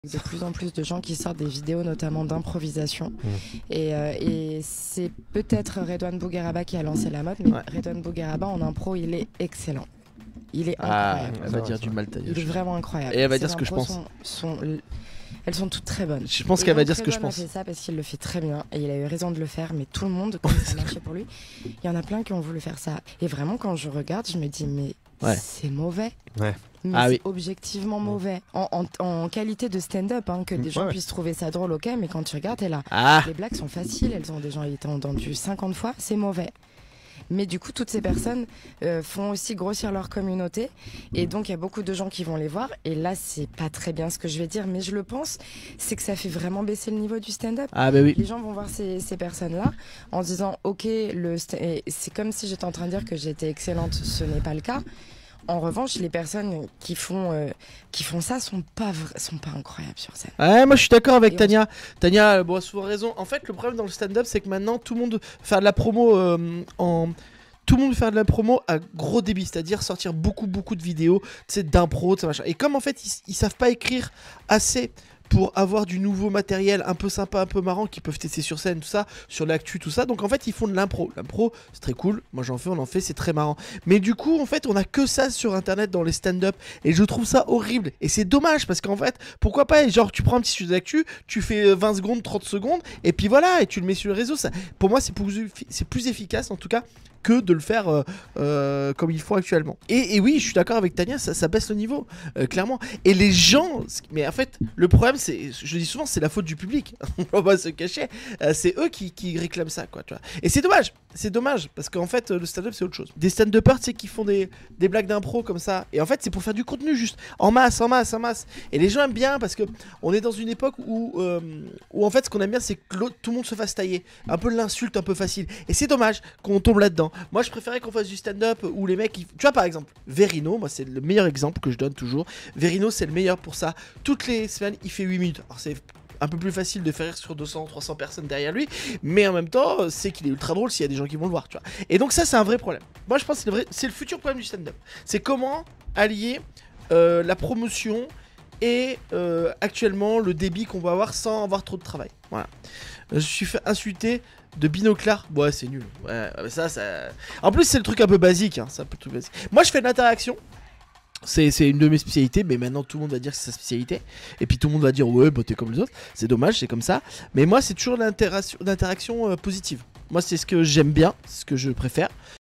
De plus en plus de gens qui sortent des vidéos notamment d'improvisation et c'est peut-être Redouane Bougueraba qui a lancé la mode, mais Redouane Bougueraba en impro il est excellent, il est incroyable. Elle va dire du mal taillé. Il est vraiment incroyable. Et elle va dire ce que je pense. Elles sont toutes très bonnes. Je pense qu'elle va dire ce que je pense. Il a fait ça parce qu'il le fait très bien et il a eu raison de le faire, mais tout le monde, comme ça marchait pour lui, il y en a plein qui ont voulu faire ça. Et vraiment quand je regarde, je me dis mais c'est mauvais. Mais c'est objectivement mauvais. En qualité de stand-up, hein, que des gens puissent trouver ça drôle, ok, mais quand tu regardes, t'es là. Les blagues sont faciles, elles ont déjà été entendues 50 fois, c'est mauvais. Mais du coup, toutes ces personnes font aussi grossir leur communauté. Et donc, il y a beaucoup de gens qui vont les voir. Et là, c'est pas très bien ce que je vais dire, mais je le pense, c'est que ça fait vraiment baisser le niveau du stand-up. Les gens vont voir ces personnes-là en disant, ok, c'est comme si j'étais en train de dire que j'étais excellente, ce n'est pas le cas. En revanche, les personnes qui font ça sont pas incroyables sur scène. Ouais, moi je suis d'accord avec Tania. Tania a souvent raison. En fait, le problème dans le stand-up, c'est que maintenant tout le monde fait de la promo tout le monde fait de la promo à gros débit, c'est-à-dire sortir beaucoup de vidéos, d'impro, machin. Et comme en fait ils savent pas écrire assez pour avoir du nouveau matériel un peu sympa, un peu marrant, qu'ils peuvent tester sur scène, tout ça, sur l'actu, tout ça. Donc en fait, ils font de l'impro. L'impro, c'est très cool. Moi, j'en fais, on en fait, c'est très marrant. Mais du coup, en fait, on a que ça sur Internet dans les stand-up. Et je trouve ça horrible. Et c'est dommage parce qu'en fait, pourquoi pas, genre, tu prends un petit sujet d'actu, tu fais 20 secondes, 30 secondes, et puis voilà, et tu le mets sur le réseau. Ça, pour moi, c'est plus efficace, en tout cas, que de le faire comme il faut actuellement. Et oui, je suis d'accord avec Tania, ça baisse le niveau, clairement. Et les gens, mais en fait, le problème, je dis souvent, c'est la faute du public. On va pas se cacher. C'est eux qui réclament ça, quoi. Tu vois. Et c'est dommage, parce qu'en fait, le stand-up, c'est autre chose. Des stand-uppers, tu sais, qui font des blagues d'impro comme ça. Et en fait, c'est pour faire du contenu, juste en masse. Et les gens aiment bien parce que on est dans une époque où en fait, ce qu'on aime bien, c'est que tout le monde se fasse tailler. Un peu l'insulte, un peu facile. Et c'est dommage qu'on tombe là-dedans. Moi, je préférais qu'on fasse du stand-up où les mecs, tu vois, par exemple, Verino, moi, c'est le meilleur exemple que je donne toujours. Verino, c'est le meilleur pour ça. Toutes les semaines, il fait 8 minutes. Alors, c'est un peu plus facile de faire rire sur 200, 300 personnes derrière lui, mais en même temps, c'est qu'il est ultra drôle s'il y a des gens qui vont le voir, tu vois. Et donc ça, c'est un vrai problème. Moi, je pense que c'est le futur problème du stand-up. C'est comment allier la promotion et actuellement le débit qu'on va avoir sans avoir trop de travail. Voilà. Je suis fait insulter de binoclard. Ouais, c'est nul. Ouais, ça. En plus, c'est le truc un peu basique. Hein. C'est un peu tout basique. Moi, je fais de l'interaction. C'est une de mes spécialités, mais maintenant tout le monde va dire que c'est sa spécialité. Et puis tout le monde va dire ouais, bah t'es comme les autres. C'est dommage, c'est comme ça. Mais moi, c'est toujours l'interaction positive. Moi, c'est ce que j'aime bien, c'est ce que je préfère.